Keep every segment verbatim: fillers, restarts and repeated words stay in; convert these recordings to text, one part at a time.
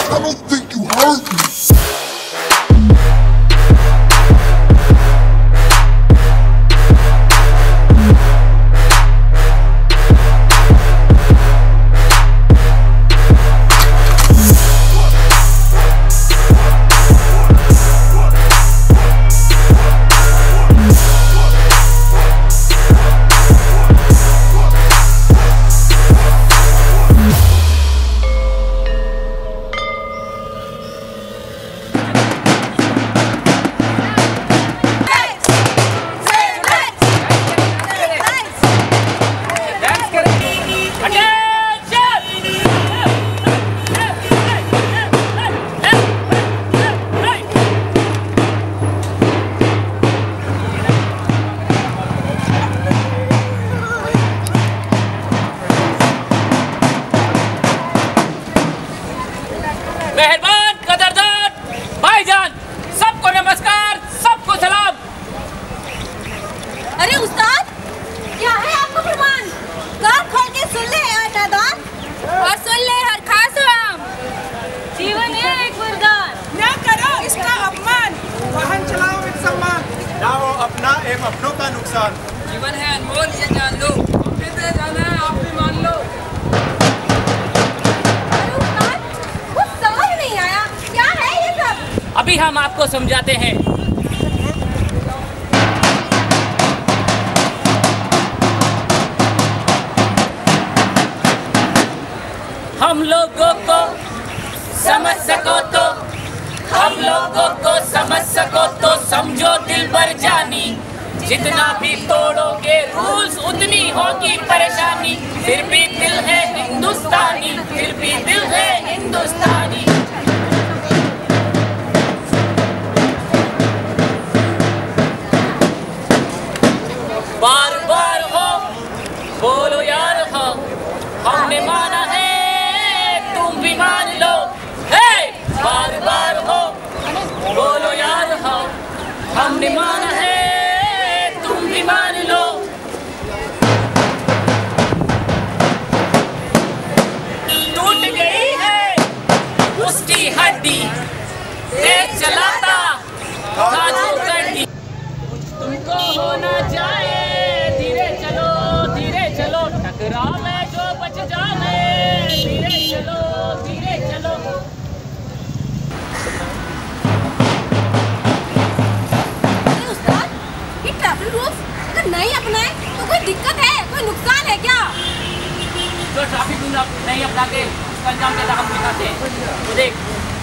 I don't think you heard me. मेहरबान, कदरदान, भाईजान, सबको नमस्कार, सबको सलाम। अरे उस्ताद, क्या है आपका फरमान? कान खोल के सुन ले आटादान और सुन ले हर खास राम। जीवन है एक वरदान, न करो इसका अपमान। वाहन चलाओ एक सम्मान, ना हो अपना एवं अपनों का नुकसान। जीवन है अनमोल, ये जान लो, अपने से जाना है आप भी मान लो। अभी हम आपको समझाते हैं। हम लोगों को समझ सको तो, हम लोगों को समझ सको तो समझो दिल भर जानी। जितना भी तोड़ोगे रूल्स उतनी होगी परेशानी। फिर भी दिल है हिंदुस्तानी, फिर भी दिल है हिंदुस्तानी। बार बार हो बोलो यार हो, हमने माना है तुम भी मान लो। हे बार बार हो बोलो यार हो, हमने माना है तुम भी मान लो। टूट गई है उसकी हड्डी, तेज चलाता काजू कड्डी। तुमको होना चाहिए टकराव में जो बच जाए, धीरे चलो धीरे चलो। अरे उस्ताद, ये ट्रैफिक रूल्स अगर नहीं अपनाए तो कोई दिक्कत है, कोई नुकसान है क्या? जो ट्रैफिक रूल नहीं अपनाते उसका अंजाम कैसा हम दिखाते हैं, तो देख।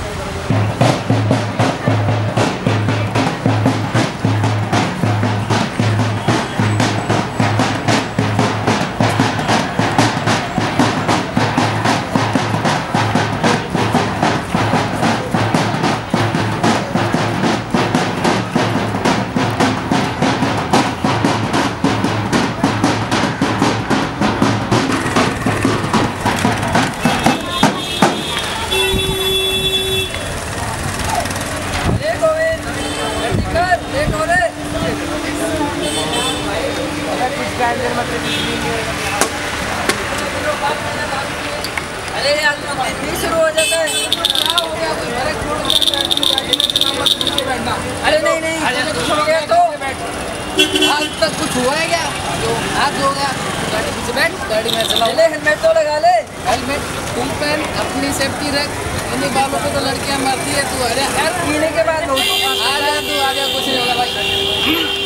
अरे यार भी शुरू हो जाता है। क्या हो गया? कोई ब्रेक छोड़ बैठना। अरे नहीं नहीं कुछ हो गया तो आज तक कुछ हुआ है क्या? तो आज हो गया गाड़ी पीछे बैठ, गाड़ी में चला। ले हेलमेट तो लगा ले। हेलमेट तुम पहन, अपनी सेफ्टी रख। इन्हीं बालों को तो लड़कियां मारती है तू। अरे यार पीने के बाद आ जा तू, आ जा, कुछ नहीं होगा भाई।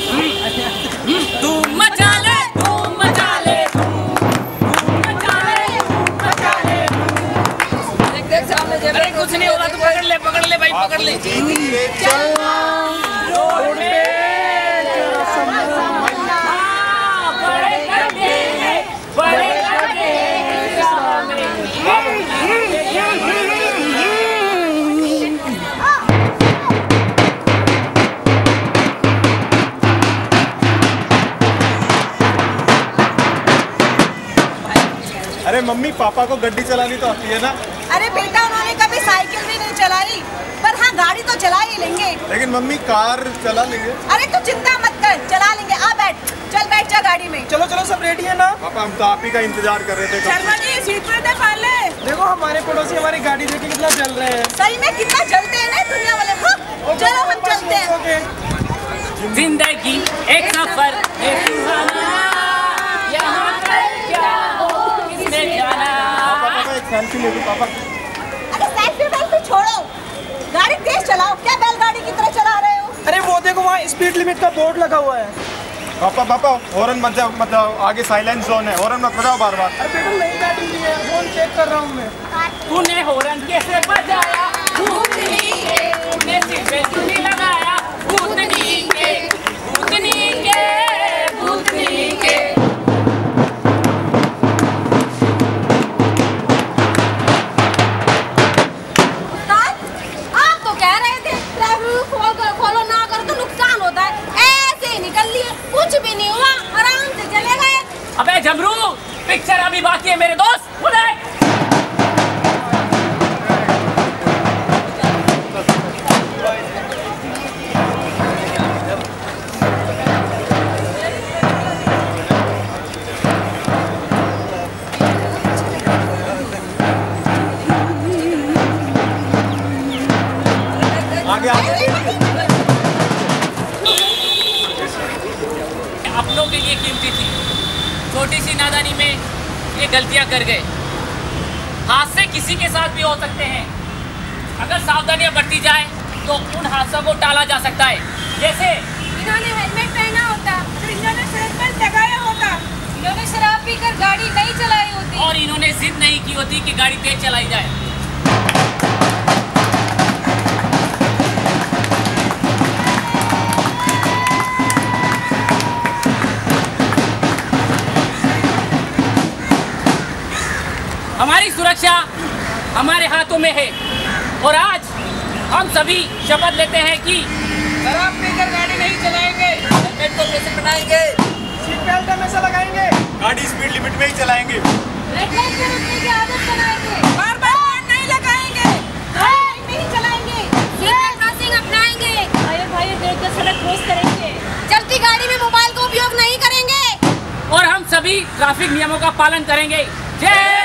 तू मचा ले, तू मचा ले, अरे कुछ नहीं होगा, तू पकड़ ले, पकड़ ले भाई, पकड़ ले। अरे मम्मी पापा को गड्डी चलानी तो आती है ना? अरे बेटा उन्होंने कभी साइकिल भी नहीं चलाई, पर हाँ गाड़ी तो चला ही लेंगे। लेकिन मम्मी कार चला लेंगे। अरे तू चिंता मत कर, चला लेंगे। आ बैठ, चल बैठ जा गाड़ी में। चलो चलो सब रेडी है ना? पापा हम तो आप ही का इंतजार कर रहे थे। शर्मा जी सीट पे फाड़ ले। देखो हमारे पड़ोसी हमारी गाड़ी लेके कितना चल रहे हैं। सही में कितना जलते हैं ना दुनिया वाले। हाँ, चलो हम चलते हैं। जिंदगी एक सफर है सुहाना, यहाँ पर क्या हो किसने जाना। पापा एक सेल्फी ले लो पापा। अरे सेल्फी वेल्फी छोड़ो, गाड़ी तेज चलाओ। क्या बैलगाड़ी की तरह चला रहे हो? अरे वो देखो वहाँ स्पीड लिमिट का बोर्ड लगा हुआ है। पापा पापा हॉर्न मत जाओ, मतलब आगे साइलेंस जोन है, हॉर्न मत बजाओ बार बार। अरे बेटा नई गाड़ी ली है, फोन चेक कर रहा हूँ मैं। तूने हॉर्न कैसे बजाया, भूतनी के तूने सिर पे चुनी लगाया, भूतनी के भूतनी के भूतनी के। उस्ताद, आप तो कह रहे थे ट्रैफिक खोल कर खोलो ना करो तो नुकसान होता है। ऐसे ही निकल लिए, कुछ भी नहीं हुआ, आराम से चले गए। अबे झमरू, पिक्चर अभी बाकी है मेरे दोस्त। बोले आगे आगे अपनों के लिए कीमती थी, छोटी सी नादानी में ये गलतियां कर गए। हादसे किसी के साथ भी हो सकते हैं, अगर सावधानियां बरती जाए तो उन हादसों को टाला जा सकता है। जैसे इन्होंने हेलमेट पहना होता, तो इन्होंने सड़क पर लगाया होता, इन्होंने शराब पीकर गाड़ी नहीं चलाई होती, और इन्होंने जिद नहीं की होती कि गाड़ी तेज चलाई जाए। हमारी सुरक्षा हमारे हाथों में है, और आज हम सभी शपथ लेते हैं कि शराब पीकर गाड़ी नहीं चलाएंगे, हेलमेट को कैसे पहनाएंगे, सीट बेल्ट हमेशा लगाएंगे, गाड़ी स्पीड लिमिट में ही चलाएंगे, रेड लाइट पे रुकने की आदत बनाएंगे, बार बार हॉर्न नहीं लगाएंगे, हाई में ही चलाएंगे, ज़ेब्रा क्रॉसिंग अपनाएंगे, भाई भाई देख कर सड़क क्रॉस करेंगे, चलती गाड़ी में मोबाइल का उपयोग नहीं करेंगे, और हम सभी ट्रैफिक नियमों का पालन करेंगे। जय